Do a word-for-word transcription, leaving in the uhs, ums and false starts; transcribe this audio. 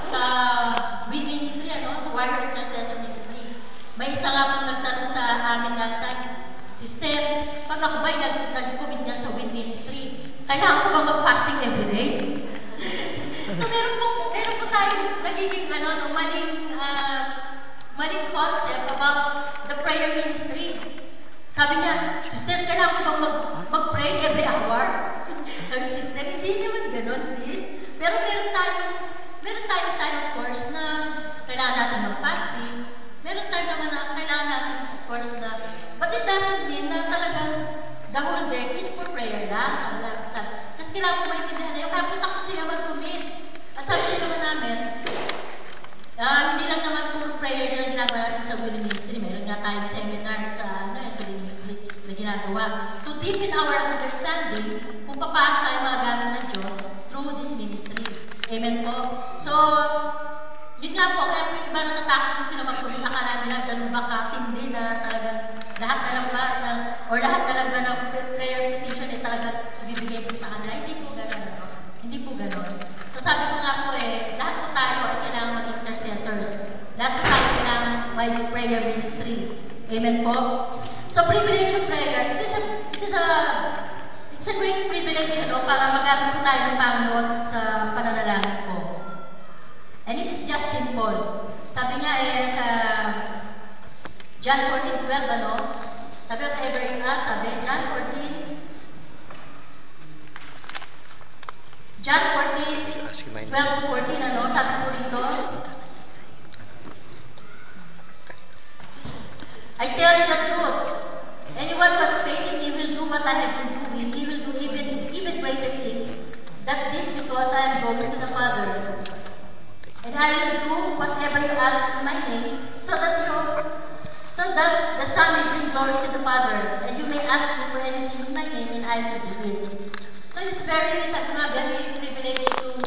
sa Win Ministry, ano, sa Warrior Intercessor Ministry. May isa nga pong nagtanong sa amin last time, Sister, pag ako ba'y nag-commit dyan sa Win Ministry, kailangan ko ba mag-fasting everyday? So meron po, meron po tayong nagiging ano, no, maling, uh, maling concept about the prayer ministry. Sabi niya, Sister, kailangan ko bang mag, mag-pray every hour? Sabi, Sister, hindi naman ganon, sis. Pero meron tayong, meron tayong time of course na kailangan natin mag-fasting. Meron tayo naman na kailangan natin of course na, but it doesn't mean na talagang the whole day is for prayer lang. Kasi kailangan ko maintindihan na yun. Kaya punta ko sila mag-commit. At sabi nyo naman namin, uh, hindi lang naman puro prayer din ang ginagawa natin sa Win Ministry. Meron nga tayong seminar sa, ano, sa Win Ministry na ginagawa. To deepen our understanding kung paano tayo magagamit ng Diyos through this ministry. Amen po. So, yun nga po, kaya po yung iba natatakot po sila mag-commit. Akala nila ganun ba katindi na talagang lahat na lang ba, na, or lahat na lang ba ng prayer petition ay talagang ibibigay po sa kanila. Hindi po ganun. No? Hindi po ganun. So sabi ko nga po eh, lahat po tayo ay kailangan mag-intercessors. Lahat po tayo kailangan may prayer ministry. Amen po? So privilege of prayer, it is a, it is a, it's a great privilege, no, para magamit po tayo ng Panginoon sa pananalangin po. And it is just simple. Sabi nga eh, sa John fourteen twelve, ano? Sabi ko, ever in us, sabi, John fourteen, John fourteen, twelve to fourteen, ano? Sabi po dito, I tell you the truth. Anyone who has faith in me will do what I have been doing. He will do even, even greater things. That this because I am going to the Father. And I will do whatever you ask in my name, so that you, so that the Son may bring glory to the Father. And you may ask me for anything in my name, and I will do it. So it's very, sabi nga, very privileged to